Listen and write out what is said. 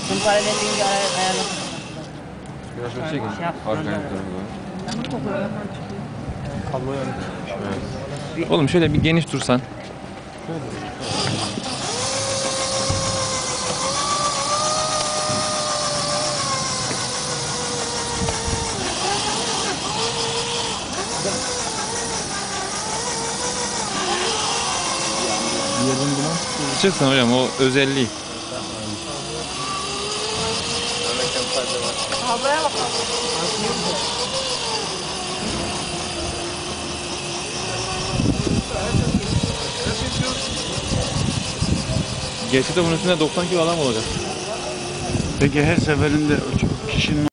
Zımpara dediğince ayarlasın. Biraz şöyle çekin. Arkadan tarafa. Kablo yani. Oğlum şöyle bir geniş dursan. Çıksın hocam, o özelliği. Kabloya bakalım. Gerçekten bunun üstünde 90 kilo adam olacak. Peki her seferinde kişinin